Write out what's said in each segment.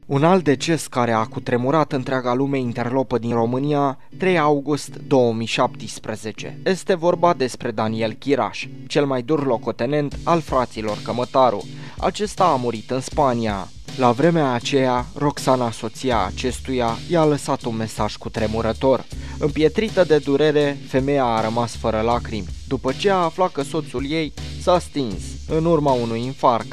Un alt deces care a cutremurat întreaga lume interlopă din România, 3 august 2017. Este vorba despre Daniel Chiraș, cel mai dur locotenent al fraților Cămătaru. Acesta a murit în Spania. La vremea aceea, Roxana, soția acestuia, i-a lăsat un mesaj cutremurător. Împietrită de durere, femeia a rămas fără lacrimi, după ce a aflat că soțul ei s-a stins în urma unui infarct.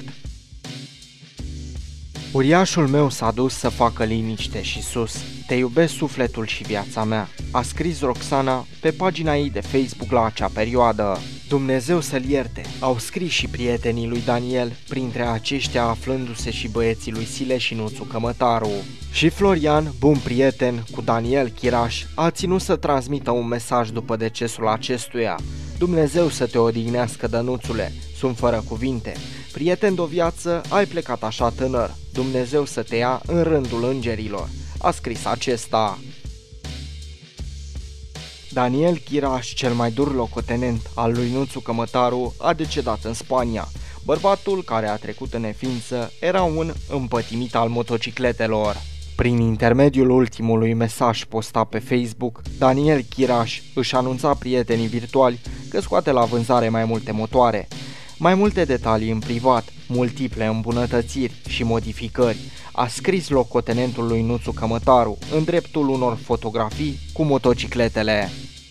Uriașul meu s-a dus să facă liniște și sus. Te iubesc sufletul și viața mea, a scris Roxana pe pagina ei de Facebook la acea perioadă. Dumnezeu să-l ierte, au scris și prietenii lui Daniel, printre aceștia aflându-se și băieții lui Sile și Nuțu Cămătaru. Și Florian, bun prieten cu Daniel Chiraș, a ținut să transmită un mesaj după decesul acestuia. Dumnezeu să te odihnească, Dănuțule, sunt fără cuvinte. Prieten de-o viață, ai plecat așa tânăr, Dumnezeu să te ia în rândul îngerilor, a scris acesta. Daniel Chiraș, cel mai dur locotenent al lui Nuțu Cămătaru, a decedat în Spania. Bărbatul, care a trecut în neființă, era un împătimit al motocicletelor. Prin intermediul ultimului mesaj postat pe Facebook, Daniel Chiraș își anunța prietenii virtuali că scoate la vânzare mai multe motoare. Mai multe detalii în privat, multiple îmbunătățiri și modificări, a scris locotenentul lui Nuțu Cămătaru în dreptul unor fotografii cu motocicletele.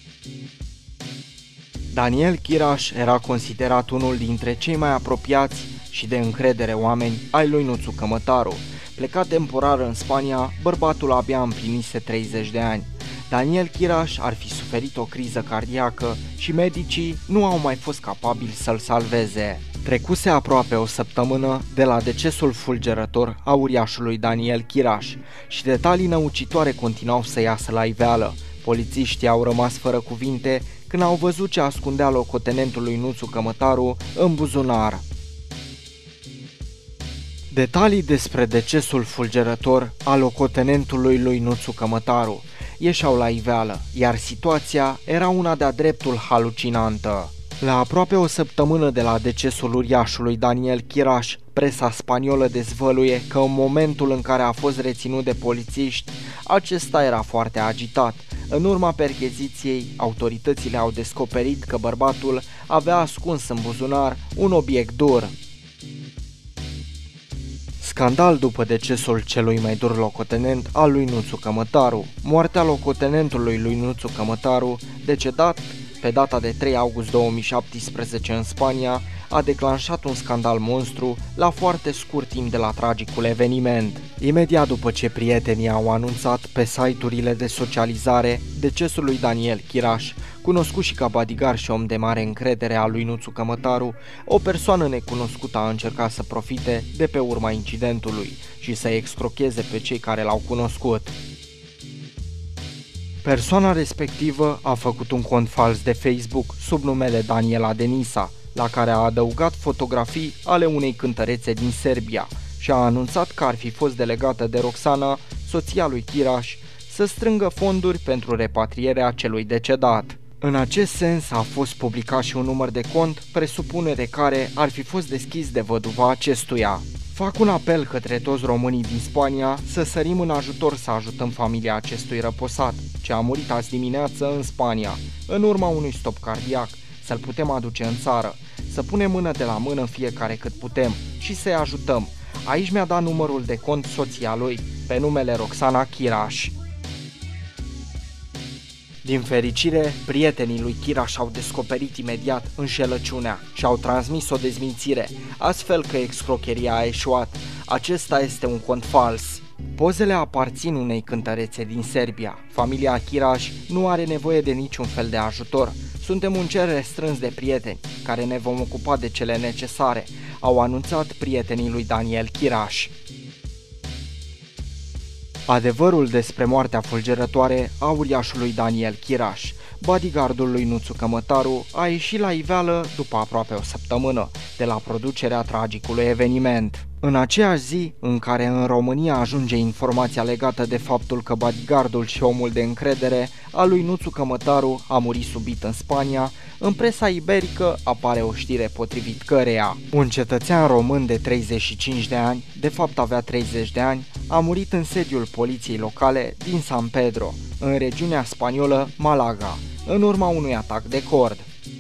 Daniel Chiraș era considerat unul dintre cei mai apropiați și de încredere oameni ai lui Nuțu Cămătaru. Plecat temporar în Spania, bărbatul abia împlinise 30 de ani. Daniel Chiraș ar fi suferit o criză cardiacă și medicii nu au mai fost capabili să-l salveze. Trecuse aproape o săptămână de la decesul fulgerător a uriașului Daniel Chiraș și detalii năucitoare continuau să iasă la iveală. Polițiștii au rămas fără cuvinte când au văzut ce ascundea locotenentul lui Nuțu Cămătaru în buzunar. Detalii despre decesul fulgerător al locotenentului lui Nuțu Cămătaru ieșeau la iveală, iar situația era una de-a dreptul halucinantă. La aproape o săptămână de la decesul uriașului Daniel Chiraș, presa spaniolă dezvăluie că în momentul în care a fost reținut de polițiști, acesta era foarte agitat. În urma percheziției, autoritățile au descoperit că bărbatul avea ascuns în buzunar un obiect dur. Scandal după decesul celui mai dur locotenent al lui Nuțu Cămătaru. Moartea locotenentului lui Nuțu Cămătaru, decedat pe data de 3 august 2017 în Spania, a declanșat un scandal monstru la foarte scurt timp de la tragicul eveniment. Imediat după ce prietenii au anunțat pe site-urile de socializare decesul lui Daniel Chiraș, cunoscut și ca bodyguard și om de mare încredere al lui Nuțu Cămătaru, o persoană necunoscută a încercat să profite de pe urma incidentului și să excrocheze pe cei care l-au cunoscut. Persoana respectivă a făcut un cont fals de Facebook sub numele Daniela Denisa, la care a adăugat fotografii ale unei cântărețe din Serbia și a anunțat că ar fi fost delegată de Roxana, soția lui Chiraș, să strângă fonduri pentru repatrierea celui decedat. În acest sens a fost publicat și un număr de cont, presupunere care ar fi fost deschis de văduva acestuia. Fac un apel către toți românii din Spania să sărim în ajutor să ajutăm familia acestui răposat, ce a murit azi dimineață în Spania, în urma unui stop cardiac, să-l putem aduce în țară, să punem mână de la mână fiecare cât putem și să-i ajutăm. Aici mi-a dat numărul de cont soția lui, pe numele Roxana Chiraș. Din fericire, prietenii lui Chiraș au descoperit imediat înșelăciunea și au transmis o dezmințire, astfel că excrocheria a eșuat. Acesta este un cont fals. Pozele aparțin unei cântărețe din Serbia. Familia Chiraș nu are nevoie de niciun fel de ajutor. Suntem un cer restrâns de prieteni, care ne vom ocupa de cele necesare, au anunțat prietenii lui Daniel Chiraș. Adevărul despre moartea fulgerătoare a uriașului Daniel Chiraș, bodyguardul lui Nuțu Cămătaru, a ieșit la iveală după aproape o săptămână de la producerea tragicului eveniment. În aceeași zi în care în România ajunge informația legată de faptul că bodyguardul și omul de încredere al lui Nuțu Cămătaru a murit subit în Spania, în presa iberică apare o știre potrivit căreia un cetățean român de 35 de ani, de fapt avea 30 de ani, a murit în sediul poliției locale din San Pedro, în regiunea spaniolă Malaga, în urma unui atac de cord.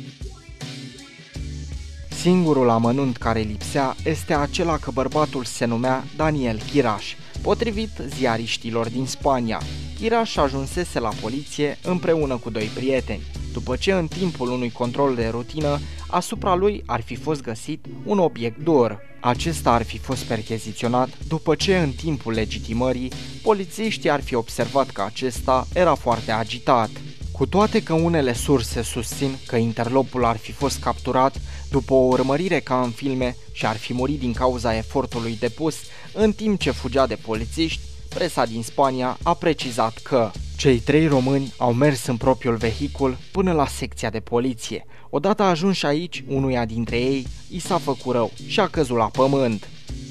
Singurul amănunt care lipsea este acela că bărbatul se numea Daniel Chiraș. Potrivit ziariștilor din Spania, Chiraș ajunsese la poliție împreună cu doi prieteni, după ce în timpul unui control de rutină asupra lui ar fi fost găsit un obiect dur. Acesta ar fi fost percheziționat după ce în timpul legitimării polițiștii ar fi observat că acesta era foarte agitat. Cu toate că unele surse susțin că interlopul ar fi fost capturat după o urmărire ca în filme și ar fi murit din cauza efortului depus în timp ce fugea de polițiști, presa din Spania a precizat că cei trei români au mers în propriul vehicul până la secția de poliție. Odată ajunși aici, unuia dintre ei i s-a făcut rău și a căzut la pământ.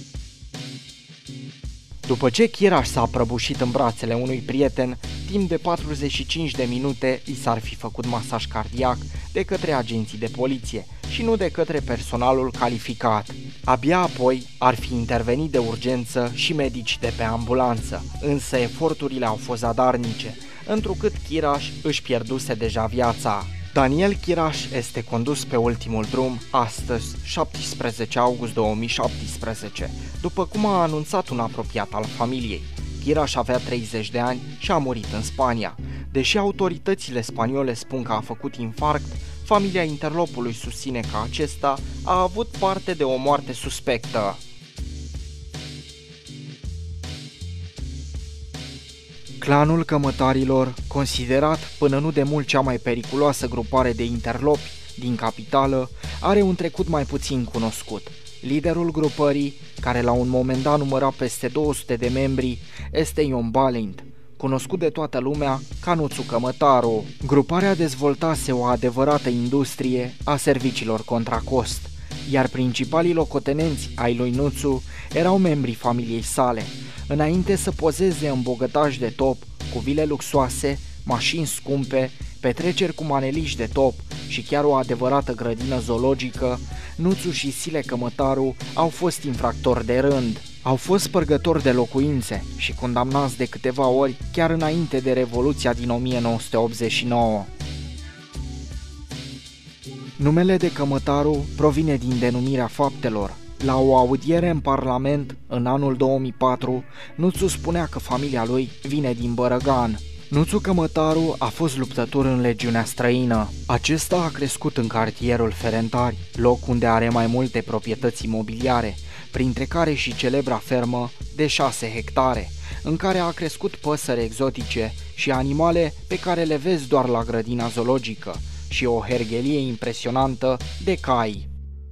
După ce Chiraș s-a prăbușit în brațele unui prieten, timp de 45 de minute i s-ar fi făcut masaj cardiac de către agenții de poliție și nu de către personalul calificat. Abia apoi ar fi intervenit de urgență și medici de pe ambulanță, însă eforturile au fost zadarnice, întrucât Chiraș își pierduse deja viața. Daniel Chiraș este condus pe ultimul drum astăzi, 17 august 2017, după cum a anunțat un apropiat al familiei. Chiraș avea 30 de ani și a murit în Spania. Deși autoritățile spaniole spun că a făcut infarct, familia interlopului susține că acesta a avut parte de o moarte suspectă. Clanul Cămătarilor, considerat până nu de mult cea mai periculoasă grupare de interlopi din capitală, are un trecut mai puțin cunoscut. Liderul grupării, care la un moment dat număra peste 200 de membri, este Ion Balint, cunoscut de toată lumea ca Nuțu Cămătaru. Gruparea dezvoltase o adevărată industrie a serviciilor contra cost, iar principalii locotenenți ai lui Nuțu erau membrii familiei sale. Înainte să pozeze în bogătași de top, cu vile luxoase, mașini scumpe, petreceri cu maneliști de top și chiar o adevărată grădină zoologică, Nuțu și Sile Cămătaru au fost infractori de rând. Au fost spărgători de locuințe și condamnați de câteva ori chiar înainte de Revoluția din 1989. Numele de Cămătaru provine din denumirea faptelor. La o audiere în Parlament, în anul 2004, Nuțu spunea că familia lui vine din Bărăgan. Nuțu Cămătaru a fost luptător în legiunea străină. Acesta a crescut în cartierul Ferentari, loc unde are mai multe proprietăți imobiliare, printre care și celebra fermă de 6 hectare, în care a crescut păsări exotice și animale pe care le vezi doar la grădina zoologică și o herghelie impresionantă de cai.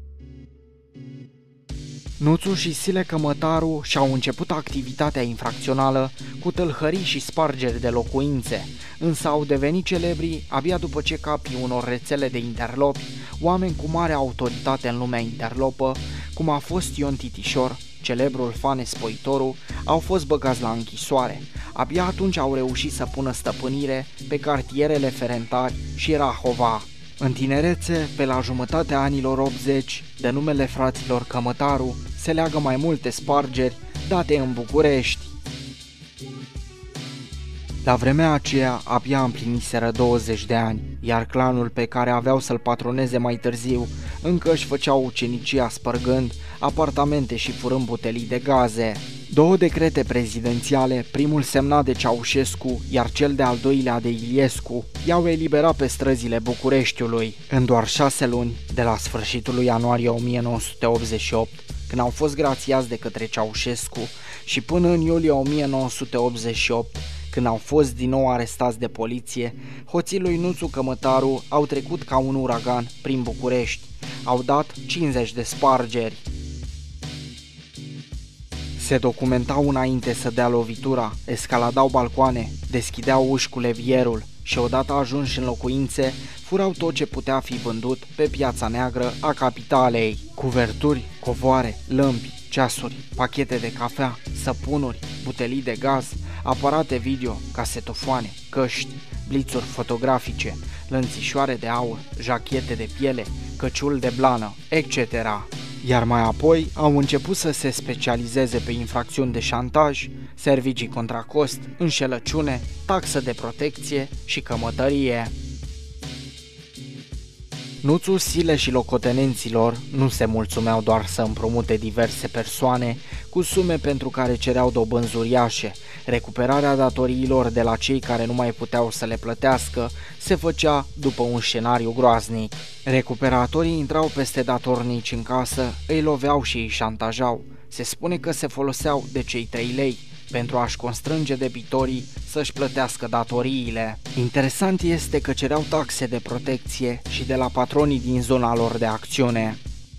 Nuțu și Sile Cămătaru și-au început activitatea infracțională cu tâlhării și spargeri de locuințe, însă au devenit celebri abia după ce capii unor rețele de interlopi, oameni cu mare autoritate în lumea interlopă, cum a fost Ion Titișor, celebrul Fane Spoitoru, au fost băgați la închisoare. Abia atunci au reușit să pună stăpânire pe cartierele Ferentari și Rahova. În tinerețe, pe la jumătatea anilor 80, de numele fraților Cămătaru, se leagă mai multe spargeri date în București. La vremea aceea abia împliniseră 20 de ani, iar clanul pe care aveau să-l patroneze mai târziu încă își făceau ucenicia spărgând apartamente și furând butelii de gaze. 2 decrete prezidențiale, primul semnat de Ceaușescu, iar cel de-al doilea de Iliescu, i-au eliberat pe străzile Bucureștiului. În doar 6 luni, de la sfârșitul lui ianuarie 1988, când au fost grațiați de către Ceaușescu, și până în iulie 1988, când au fost din nou arestați de poliție, hoții lui Nuțu Cămătaru au trecut ca un uragan prin București. Au dat 50 de spargeri. Se documentau înainte să dea lovitura, escaladau balcoane, deschideau uși cu levierul și odată ajunși în locuințe, furau tot ce putea fi vândut pe piața neagră a capitalei. Cuverturi, covoare, lămpi ceasuri, pachete de cafea, săpunuri, butelii de gaz, aparate video, casetofoane, căști, blițuri fotografice, lănțișoare de aur, jachete de piele, căciul de blană, etc. Iar mai apoi au început să se specializeze pe infracțiuni de șantaj, servicii contra cost, înșelăciune, taxă de protecție și cămătărie. Nuțu, Sile și locotenenților nu se mulțumeau doar să împrumute diverse persoane cu sume pentru care cereau dobânzi uriașe. Recuperarea datoriilor de la cei care nu mai puteau să le plătească se făcea după un scenariu groaznic. Recuperatorii intrau peste datornici în casă, îi loveau și îi șantajau. Se spune că se foloseau de cei 3 lei pentru a-și constrânge debitorii să-și plătească datoriile. Interesant este că cereau taxe de protecție și de la patronii din zona lor de acțiune.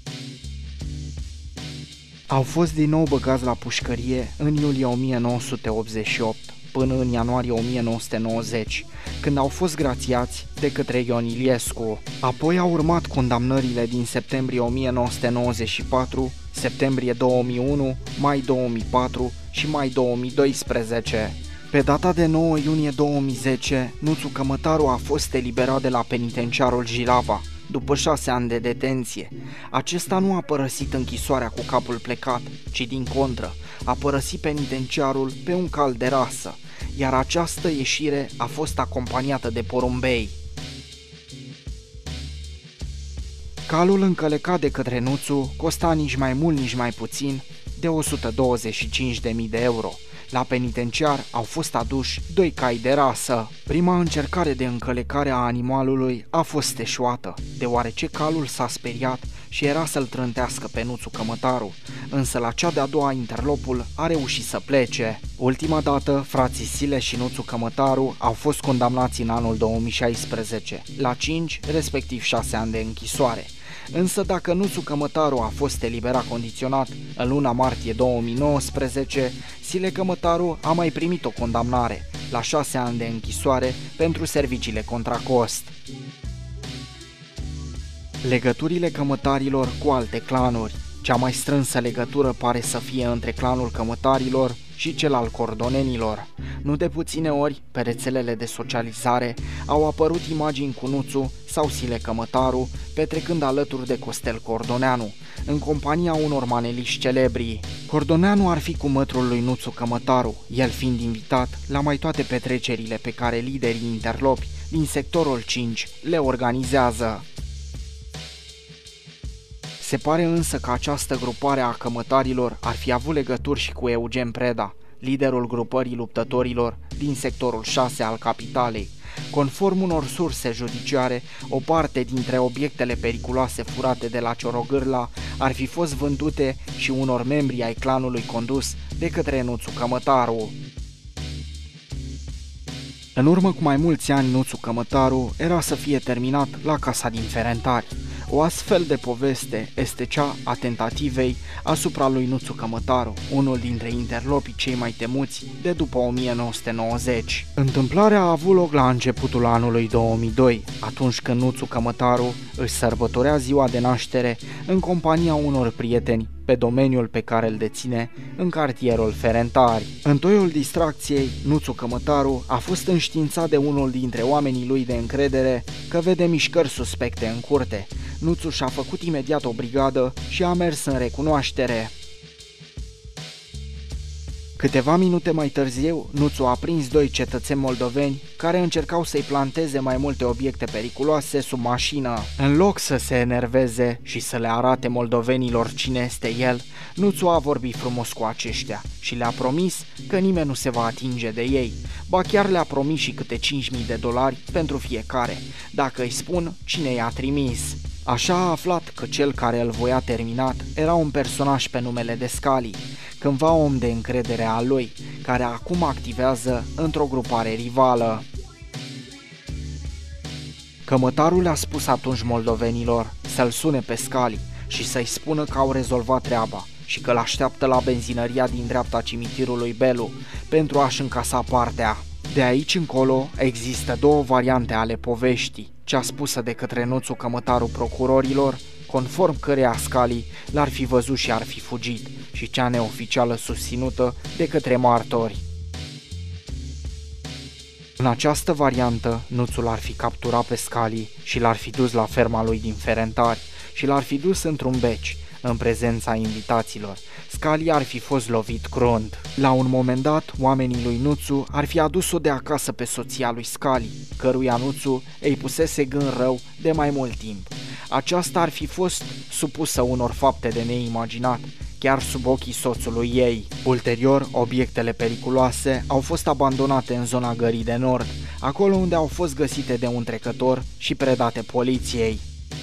Au fost din nou băgați la pușcărie în iulie 1988 până în ianuarie 1990, când au fost grațiați de către Ion Iliescu. Apoi au urmat condamnările din septembrie 1994, septembrie 2001, mai 2004 și mai 2012. Pe data de 9 iunie 2010, Nuțu Cămătaru a fost eliberat de la penitenciarul Jilava, după 6 ani de detenție. Acesta nu a părăsit închisoarea cu capul plecat, ci din contră, a părăsit penitenciarul pe un cal de rasă, iar această ieșire a fost acompaniată de porumbei. Calul încălecat de către Nuțu costa nici mai mult, nici mai puțin de 125.000 de euro. La penitenciar au fost aduși 2 cai de rasă. Prima încercare de încălecare a animalului a fost eșuată, deoarece calul s-a speriat și era să-l trântească pe Nuțu Cămătaru, însă la cea de-a doua interlopul a reușit să plece. Ultima dată, frații Sile și Nuțu Cămătaru au fost condamnați în anul 2016, la 5, respectiv 6 ani de închisoare. Însă dacă Nuțu Cămătaru a fost eliberat condiționat în luna martie 2019, Sile Cămătaru a mai primit o condamnare la 6 ani de închisoare pentru serviciile contra cost. Legăturile cămătarilor cu alte clanuri. Cea mai strânsă legătură pare să fie între clanul cămătarilor și cel al cordonenilor. Nu de puține ori, pe rețelele de socializare, au apărut imagini cu Nuțu sau Sile Cămătaru petrecând alături de Costel Cordoneanu, în compania unor maneliști celebri. Cordoneanu ar fi cu mătrul lui Nuțu Cămătaru, el fiind invitat la mai toate petrecerile pe care liderii interlopi din sectorul 5 le organizează. Se pare însă că această grupare a cămătarilor ar fi avut legături și cu Eugen Preda, liderul grupării luptătorilor din sectorul 6 al capitalei. Conform unor surse judiciare, o parte dintre obiectele periculoase furate de la Ciorogârla ar fi fost vândute și unor membri ai clanului condus de către Nuțu Cămătaru. În urmă cu mai mulți ani, Nuțu Cămătaru era să fie terminat la casa din Ferentari. O astfel de poveste este cea a tentativei asupra lui Nuțu Cămătaru, unul dintre interlopii cei mai temuți de după 1990. Întâmplarea a avut loc la începutul anului 2002, atunci când Nuțu Cămătaru își sărbătorea ziua de naștere în compania unor prieteni pe domeniul pe care îl deține în cartierul Ferentari. În toiul distracției, Nuțu Cămătaru a fost înștiințat de unul dintre oamenii lui de încredere că vede mișcări suspecte în curte. Nuțu și-a făcut imediat o brigadă și a mers în recunoaștere. Câteva minute mai târziu, Nuțu a prins 2 cetățeni moldoveni care încercau să-i planteze mai multe obiecte periculoase sub mașină. În loc să se enerveze și să le arate moldovenilor cine este el, Nuțu a vorbit frumos cu aceștia și le-a promis că nimeni nu se va atinge de ei. Ba chiar le-a promis și câte $5.000 pentru fiecare, dacă îi spun cine i-a trimis. Așa a aflat că cel care îl voia terminat era un personaj pe numele de Scali, cândva om de încredere al lui, care acum activează într-o grupare rivală. Cămătarul le-a spus atunci moldovenilor să-l sune pe Scali și să-i spună că au rezolvat treaba și că l-așteaptă la benzinăria din dreapta cimitirului Belu pentru a-și încasa partea. De aici încolo există 2 variante ale poveștii, cea spusă de către Nuțu Cămătaru procurorilor, conform căreia Scali l-ar fi văzut și ar fi fugit, și cea neoficială susținută de către martori. În această variantă, Nuțul ar fi capturat pe Scully și l-ar fi dus la ferma lui din Ferentari și l-ar fi dus într-un beci, în prezența invitaților. Scully ar fi fost lovit crunt. La un moment dat, oamenii lui Nuțu ar fi adus-o de acasă pe soția lui Scully, căruia Nuțu îi pusese gând rău de mai mult timp. Aceasta ar fi fost supusă unor fapte de neimaginat, chiar sub ochii soțului ei. Ulterior, obiectele periculoase au fost abandonate în zona Gării de Nord, acolo unde au fost găsite de un trecător și predate poliției.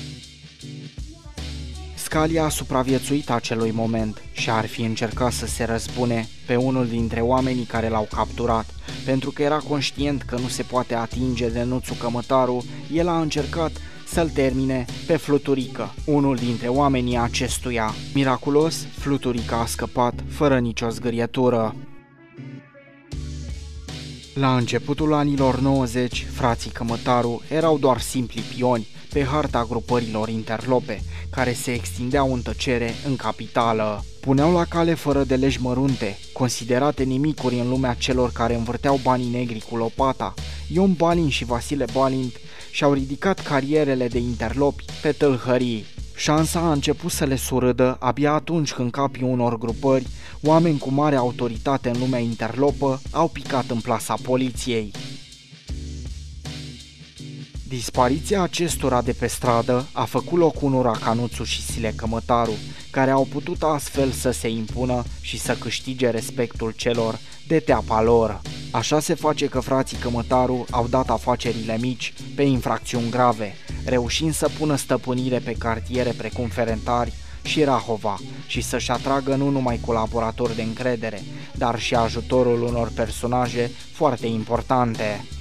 Scully a supraviețuit acelui moment și ar fi încercat să se răzbune pe unul dintre oamenii care l-au capturat. Pentru că era conștient că nu se poate atinge de Nuțu Cămătaru, el a încercat să-l termine pe Fluturică, unul dintre oamenii acestuia. Miraculos, Fluturică a scăpat fără nicio zgârietură. La începutul anilor 90, frații Cămătaru erau doar simpli pioni pe harta grupărilor interlope, care se extindeau în tăcere în capitală. Puneau la cale fără de legi mărunte, considerate nimicuri în lumea celor care învârteau banii negri cu lopata. Ion Balin și Vasile Balint și-au ridicat carierele de interlopi pe tâlhării. Șansa a început să le surâdă abia atunci când capii unor grupări, oameni cu mare autoritate în lumea interlopă, au picat în plasa poliției. Dispariția acestora de pe stradă a făcut loc unora ca Nuțu și Sile Cămătaru, care au putut astfel să se impună și să câștige respectul celor de teapa lor. Așa se face că frații Cămătaru au dat afacerile mici pe infracțiuni grave, reușind să pună stăpânire pe cartiere precum Ferentari și Rahova și să-și atragă nu numai colaboratori de încredere, dar și ajutorul unor personaje foarte importante.